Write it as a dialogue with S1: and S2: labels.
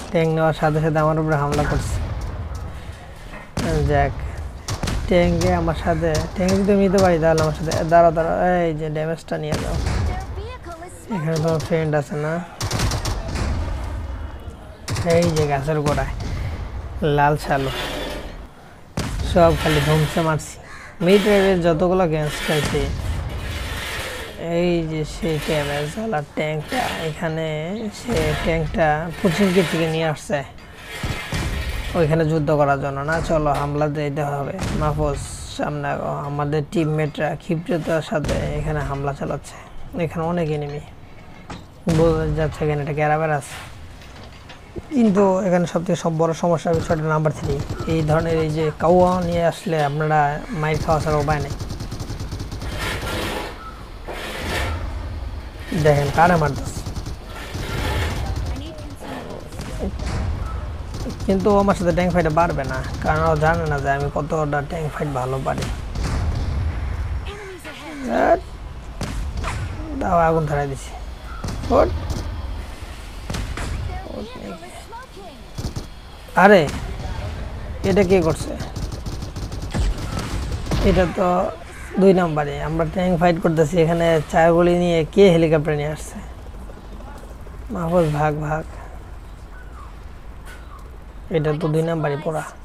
S1: Tank নেওয়ার সাথে সাথে আমার উপরে হামলা করছে। যাক, ট্যাঙ্কে আমার সাথে ট্যাঙ্ক যদি নিতে পারি তাহলে আমার সাথে দাঁড়া দাঁড়া, এই যে ড্যামেজটা নিয়ে যাও। এখানে তোমার ফ্রেন্ড আছে না? এই যে গাছের গোড়ায় লাল শালু সব খালি ধুমসে মারছি। মিডরের যতগুলো গ্যাস খাইছি। এই যে সেই ড্যামেজওয়ালা ট্যাঙ্কটা, এখানে সে ট্যাঙ্কটা পুচিনকি থেকে নিয়ে আসছে ওইখানে যুদ্ধ করার জন্য না। চলো হামলা দিতে হবে। মাহফুজ সামনে, আমাদের টিমমেটরা ক্ষিপ্রতার সাথে এখানে হামলা চালাচ্ছে। এখানে অনেক এনিমি, বোঝা যাচ্ছে এখানে এটা গ্যারাবের আছে। কিন্তু এখানে সবথেকে বড় সমস্যা বিষয়টা নাম্বার 3। এই ধরনের এই যে কাউয়া নিয়ে আসলে আপনারা মাইর খাওয়া ছাড়া উপায় নেই। দেখেন কারে মারতেছে, কিন্তু আমার সাথে ট্যাঙ্ক ফাইটে পারবে না, কারণ ও জানে না যে আমি কতটা ট্যাঙ্ক ফাইট ভালো পারি। দাও আগুন ধরাই দিছি। আরে এটা কে করছে? এটা তো 2 নম্বরে। আমরা ট্যাঙ্ক ফাইট করতেছি, এখানে 4 গুলি নিয়ে কে হেলিকপ্টার নিয়ে আসছে? মাহফুজ ভাগ ভাগ, এটা তো 2 নম্বরে পড়া।